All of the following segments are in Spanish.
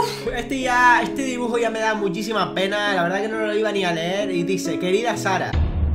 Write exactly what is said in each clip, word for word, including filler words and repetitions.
Uf, este ya, este dibujo ya me da muchísima pena. La verdad que no lo iba ni a leer. Y dice, querida Sara.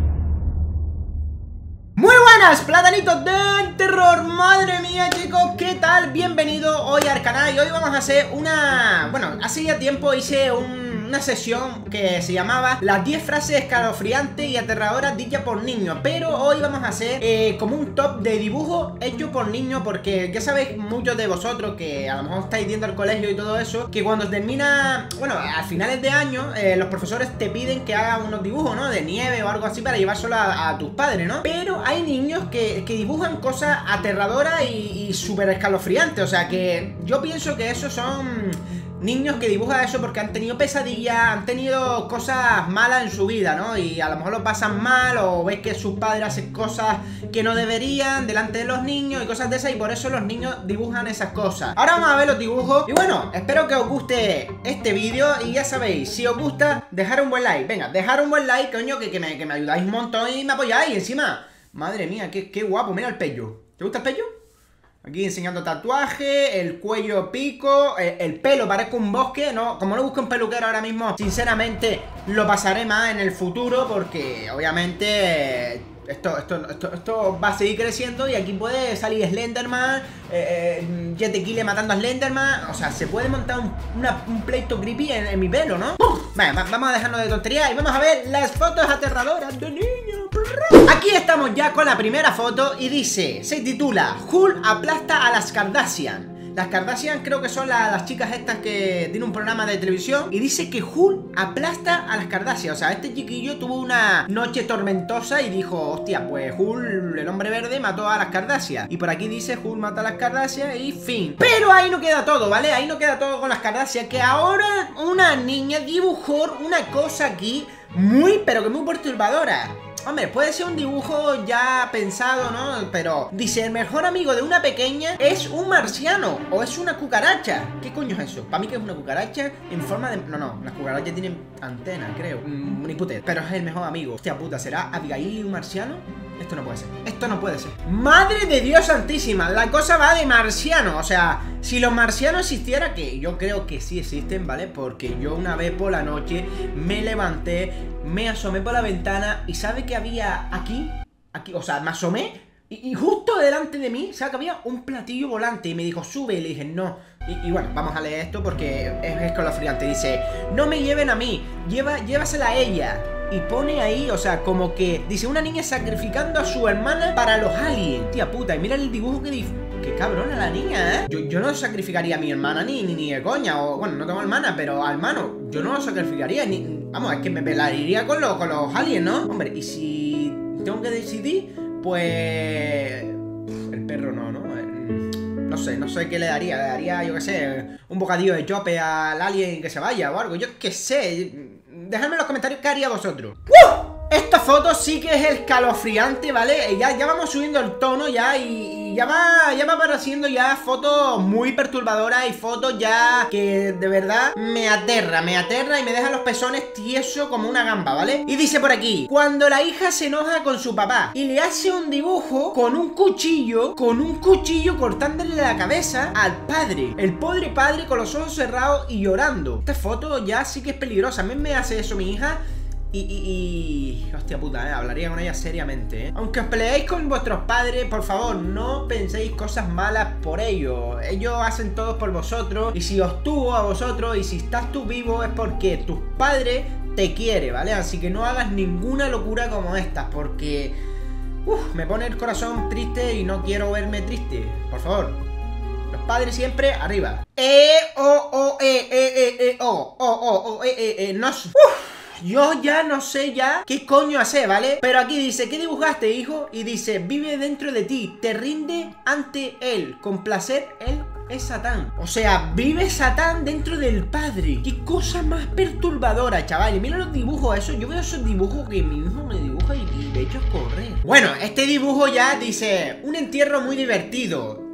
Muy buenas, platanitos del terror. Madre mía, chicos, ¿qué tal? Bienvenido hoy al canal. Y hoy vamos a hacer una... Bueno, hace ya tiempo hice un... una sesión que se llamaba las diez frases escalofriantes y aterradoras dichas por niños. Pero hoy vamos a hacer eh, como un top de dibujos hechos por niños. Porque ya sabéis muchos de vosotros que a lo mejor estáis yendo al colegio y todo eso, que cuando termina, bueno, a finales de año eh, los profesores te piden que hagas unos dibujos, ¿no? De nieve o algo así para llevárselo a, a tus padres, ¿no? Pero hay niños que, que dibujan cosas aterradoras y, y súper escalofriantes. O sea que yo pienso que esos son... niños que dibujan eso porque han tenido pesadillas, han tenido cosas malas en su vida, ¿no? Y a lo mejor lo pasan mal o ves que sus padres hacen cosas que no deberían delante de los niños y cosas de esas, y por eso los niños dibujan esas cosas. Ahora vamos a ver los dibujos y bueno, espero que os guste este vídeo y ya sabéis, si os gusta, dejar un buen like. Venga, dejar un buen like, coño, que, que, me, que me ayudáis un montón y me apoyáis. Y encima, madre mía, qué, qué guapo, mira el pello. ¿Te gusta el pello? Aquí enseñando tatuaje, el cuello pico, el, el pelo parece un bosque, ¿no? Como no busco un peluquero ahora mismo, sinceramente lo pasaré más en el futuro porque obviamente esto, esto, esto, esto va a seguir creciendo y aquí puede salir Slenderman, eh, eh, Jet the Killer matando a Slenderman, o sea, se puede montar un, una, un pleito creepy en, en mi pelo, ¿no? Venga, vamos a dejarnos de tonterías y vamos a ver las fotos aterradoras de niños. Aquí estamos ya con la primera foto y dice, se titula Hulk aplasta a las Kardashian. Las Kardashian creo que son la, las chicas estas que tienen un programa de televisión. Y dice que Hulk aplasta a las Kardashian. O sea, este chiquillo tuvo una noche tormentosa y dijo, hostia, pues Hulk, el hombre verde, mató a las Kardashian. Y por aquí dice, Hulk mata a las Kardashian y fin. Pero ahí no queda todo, ¿vale? Ahí no queda todo con las Kardashian, que ahora una niña dibujó una cosa aquí muy, pero que muy perturbadora. Hombre, puede ser un dibujo ya pensado, ¿no? Pero dice, el mejor amigo de una pequeña es un marciano o es una cucaracha. ¿Qué coño es eso? Para mí que es una cucaracha en forma de... No, no, las cucarachas tienen antena, creo. Mm, ni puta. Pero es el mejor amigo. Hostia puta, ¿será Abigail y un marciano? Esto no puede ser. Esto no puede ser. ¡Madre de Dios santísima! La cosa va de marciano. O sea, si los marcianos existieran, que yo creo que sí existen, ¿vale? Porque yo una vez por la noche me levanté, me asomé por la ventana y ¿sabe qué había aquí? Aquí, o sea, me asomé y, y justo delante de mí, ¿sabe que había un platillo volante? Y me dijo, sube, y le dije, no. Y, y bueno, vamos a leer esto porque es escalofriante. Dice, no me lleven a mí, lleva, llévasela a ella. Y pone ahí, o sea, como que dice, una niña sacrificando a su hermana para los aliens. Tía puta, y mira el dibujo que dice. Qué cabrona la niña, ¿eh? Yo, yo no sacrificaría a mi hermana ni, ni, ni de coña. O bueno, no tengo hermana, pero a hermano yo no lo sacrificaría ni... Vamos, es que me pelaría con, lo, con los aliens, ¿no? Hombre, y si tengo que decidir, pues... el perro no, ¿no? No sé, no sé qué le daría. Le daría, yo qué sé, un bocadillo de chope al alien que se vaya o algo. Yo qué sé. Dejadme en los comentarios qué haría vosotros. ¡Uh! Esta foto sí que es escalofriante, ¿vale? Ya, ya vamos subiendo el tono ya y, y ya va ya va apareciendo ya fotos muy perturbadoras y fotos ya que de verdad me aterra, me aterra y me deja los pezones tiesos como una gamba, ¿vale? Y dice por aquí, cuando la hija se enoja con su papá y le hace un dibujo con un cuchillo, con un cuchillo cortándole la cabeza al padre. El pobre padre con los ojos cerrados y llorando. Esta foto ya sí que es peligrosa. A mí me hace eso mi hija Y, y, y... hostia puta, eh, hablaría con ella seriamente, eh. Aunque os peleéis con vuestros padres, por favor, no penséis cosas malas por ellos. Ellos hacen todo por vosotros. Y si os tuvo a vosotros y si estás tú vivo es porque tus padres te quieren, ¿vale? Así que no hagas ninguna locura como estas, porque... Uf, me pone el corazón triste y no quiero verme triste. Por favor, los padres siempre arriba. Eh, oh, oh, eh, eh, eh, eh, oh, oh, oh, oh, eh, eh, eh, no... Uf. Yo ya no sé ya qué coño hacer, ¿vale? Pero aquí dice, ¿qué dibujaste, hijo? Y dice, vive dentro de ti, te rinde ante él, con placer, él es Satán. O sea, vive Satán dentro del padre. Qué cosa más perturbadora, chaval. Y mira los dibujos, eso, yo veo esos dibujos que mi hijo me dibuja y, y de hecho es correr. Bueno, este dibujo ya dice, un entierro muy divertido.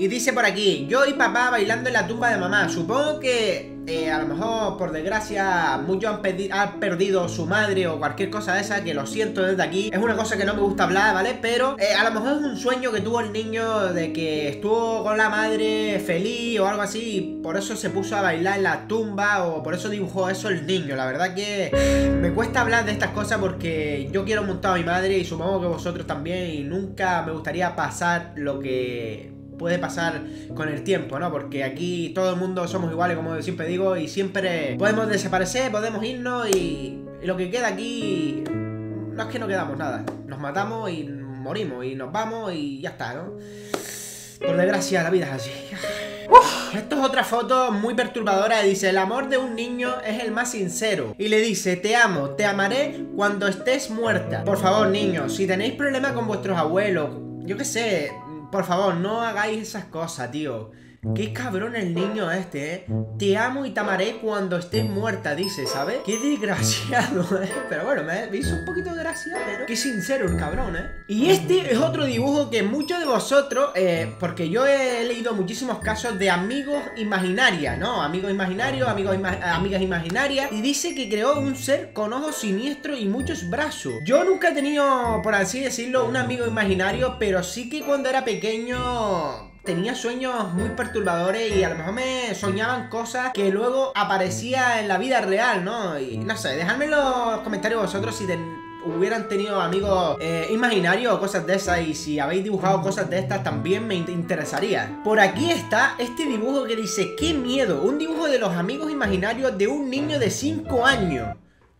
Y dice por aquí: yo y papá bailando en la tumba de mamá. Supongo que eh, a lo mejor, por desgracia, muchos han, han perdido su madre o cualquier cosa de esa, que lo siento desde aquí. Es una cosa que no me gusta hablar, ¿vale? Pero eh, a lo mejor es un sueño que tuvo el niño de que estuvo con la madre feliz o algo así, y por eso se puso a bailar en la tumba, o por eso dibujó eso el niño. La verdad que me cuesta hablar de estas cosas porque yo quiero un montón a mi madre y supongo que vosotros también, y nunca me gustaría pasar lo que puede pasar con el tiempo, ¿no? Porque aquí todo el mundo somos iguales, como siempre digo, y siempre podemos desaparecer, podemos irnos, y, y lo que queda aquí no es que no quedamos nada. Nos matamos y morimos y nos vamos y ya está, ¿no? Por desgracia la vida es así. Uf, esto es otra foto muy perturbadora. Dice: el amor de un niño es el más sincero. Y le dice: te amo, te amaré cuando estés muerta. Por favor, niños, si tenéis problemas con vuestros abuelos, yo qué sé, por favor, no hagáis esas cosas, tío. Qué cabrón el niño este, ¿eh? Te amo y te amaré cuando estés muerta, dice, ¿sabes? Qué desgraciado, ¿eh? Pero bueno, me hizo un poquito de gracia, pero qué sincero el cabrón, ¿eh? Y este es otro dibujo que muchos de vosotros, eh, porque yo he leído muchísimos casos de amigos imaginarias, ¿no? Amigos imaginarios, amigos ima amigas imaginarias. Y dice que creó un ser con ojos siniestros y muchos brazos. Yo nunca he tenido, por así decirlo, un amigo imaginario, pero sí que cuando era pequeño tenía sueños muy perturbadores y a lo mejor me soñaban cosas que luego aparecía en la vida real, ¿no? Y no sé, dejadme en los comentarios vosotros si ten hubieran tenido amigos eh, imaginarios o cosas de esas, y si habéis dibujado cosas de estas también me interesaría. Por aquí está este dibujo que dice: ¡qué miedo! Un dibujo de los amigos imaginarios de un niño de cinco años.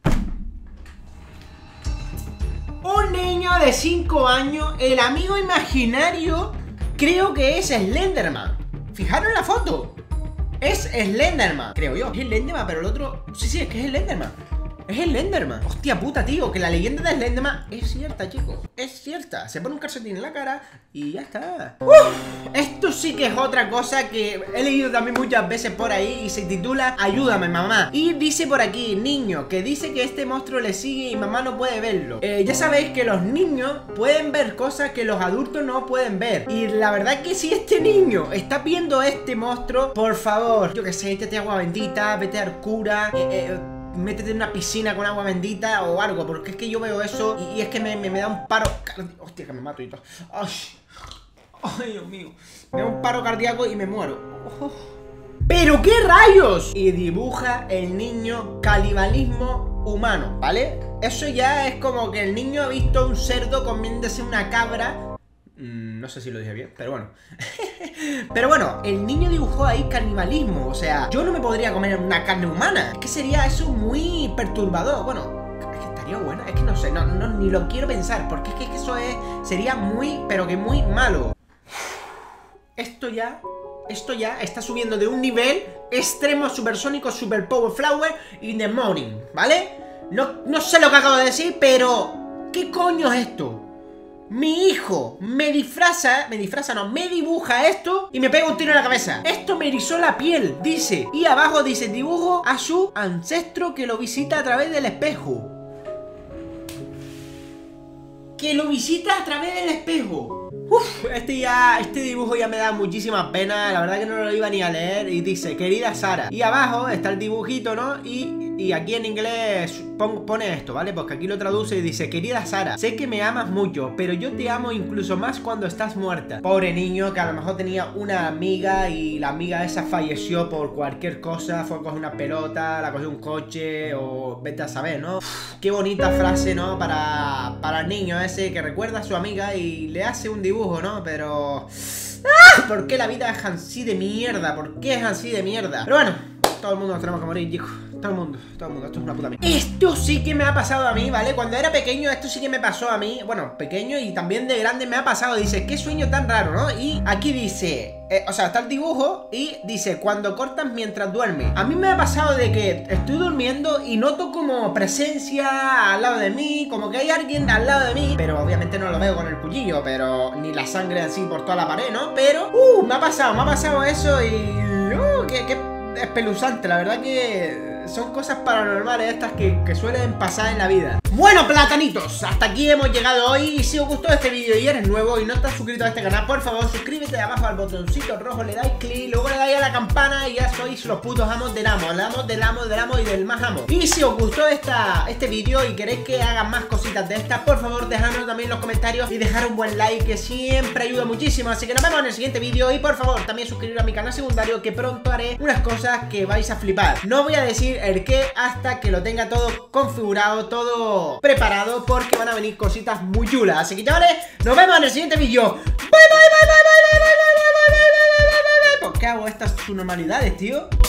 Un niño de cinco años, el amigo imaginario creo que es Slenderman. Fijaros en la foto. Es Slenderman, creo yo. Es Slenderman, pero el otro... Sí, sí, es que es Slenderman. Es Slenderman. Hostia puta, tío, que la leyenda de Slenderman es cierta, chicos. Es cierta. Se pone un calcetín en la cara y ya está. Uf, esto sí que es otra cosa que he leído también muchas veces por ahí y se titula Ayúdame, mamá. Y dice por aquí: niño, que dice que este monstruo le sigue y mamá no puede verlo. Eh, ya sabéis que los niños pueden ver cosas que los adultos no pueden ver. Y la verdad que si este niño está viendo a este monstruo, por favor, yo que sé, échate agua bendita, vete al cura, eh, eh, métete en una piscina con agua bendita o algo, porque es que yo veo eso y, y es que me, me, me da un paro cardíaco. Hostia, que me mato y todo. Ay, ay, Dios mío. Me da un paro cardíaco y me muero. Oh. ¡Pero qué rayos! Y dibuja el niño canibalismo humano, ¿vale? Eso ya es como que el niño ha visto un cerdo comiéndose una cabra. Mm, no sé si lo dije bien, pero bueno. Pero bueno, el niño dibujó ahí canibalismo. O sea, yo no me podría comer una carne humana. Es que sería eso muy perturbador. Bueno, es que estaría bueno. Es que no sé, no, no, ni lo quiero pensar, porque es que, es que eso es, sería muy, pero que muy malo. Esto ya... Esto ya está subiendo de un nivel extremo, supersónico, super power flower in the morning, ¿vale? No, no sé lo que acabo de decir, pero... ¿qué coño es esto? Mi hijo me disfraza, me disfraza no, me dibuja esto y me pega un tiro en la cabeza. Esto me erizó la piel, dice. Y abajo dice: dibujo a su ancestro que lo visita a través del espejo. Que lo visita a través del espejo. Uf, este ya, este dibujo ya me da muchísima pena. La verdad que no lo iba ni a leer. Y dice: querida Sara. Y abajo está el dibujito, ¿no? Y, y aquí en inglés pon, pone esto, ¿vale? Porque aquí lo traduce y dice: querida Sara, sé que me amas mucho, pero yo te amo incluso más cuando estás muerta. Pobre niño, que a lo mejor tenía una amiga y la amiga esa falleció por cualquier cosa. Fue a coger una pelota, la cogió un coche o vete a saber, ¿no? Uf, qué bonita frase, ¿no? Para, para el niño ese que recuerda a su amiga y le hace un dibujo, ¿no? Pero... ¡ah! ¿Por qué la vida es así de mierda? ¿Por qué es así de mierda? Pero bueno, todo el mundo nos tenemos que morir, chicos. Todo el mundo, todo el mundo, esto es una puta mierda. Esto sí que me ha pasado a mí, ¿vale? Cuando era pequeño, esto sí que me pasó a mí. Bueno, pequeño y también de grande me ha pasado. Dice: qué sueño tan raro, ¿no? Y aquí dice... Eh, o sea, está el dibujo y dice: cuando cortas mientras duermes. A mí me ha pasado de que estoy durmiendo y noto como presencia al lado de mí, como que hay alguien al lado de mí, pero obviamente no lo veo con el cuchillo, pero ni la sangre así por toda la pared, ¿no? Pero, uh, me ha pasado, me ha pasado eso y... Uh, qué, qué espeluznante, la verdad que... son cosas paranormales estas que, que suelen pasar en la vida. Bueno, platanitos, hasta aquí hemos llegado hoy. Y si os gustó este vídeo y eres nuevo y no estás suscrito a este canal, por favor suscríbete abajo al botoncito rojo, le dais clic, luego le dais a la campana y ya sois los putos amos del amo. El amo del amo del amo y del más amo. Y si os gustó esta, este vídeo y queréis que haga más cositas de estas, por favor dejadnos también en los comentarios y dejar un buen like, que siempre ayuda muchísimo. Así que nos vemos en el siguiente vídeo. Y por favor también suscribiros a mi canal secundario, que pronto haré unas cosas que vais a flipar. No voy a decir el qué hasta que lo tenga todo configurado, todo preparado, porque van a venir cositas muy chulas. Así que chavales, nos vemos en el siguiente vídeo. Bye bye bye bye bye bye bye bye bye bye bye bye bye bye bye. ¿Por qué hago estas subnormalidades, tío?